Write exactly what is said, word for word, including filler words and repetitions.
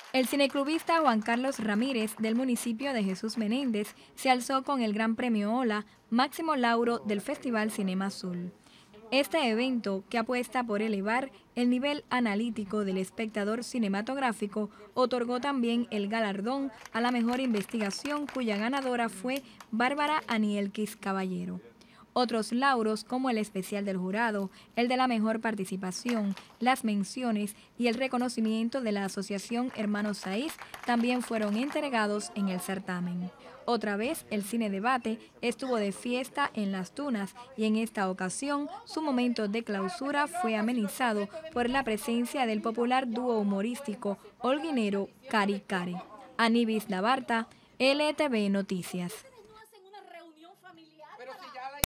El cineclubista Juan Carlos Ramírez, del municipio de Jesús Menéndez, se alzó con el Gran Premio Ola, máximo lauro del Festival Cinema Azul. Este evento, que apuesta por elevar el nivel analítico del espectador cinematográfico, otorgó también el galardón a la mejor investigación, cuya ganadora fue Bárbara Anielkis Caballero. Otros lauros, como el especial del jurado, el de la mejor participación, las menciones y el reconocimiento de la Asociación Hermanos Saiz, también fueron entregados en el certamen. Otra vez, el Cine Debate estuvo de fiesta en Las Tunas y en esta ocasión su momento de clausura fue amenizado por la presencia del popular dúo humorístico holguinero Cari Cari. Anibis Labarta, L T V Noticias.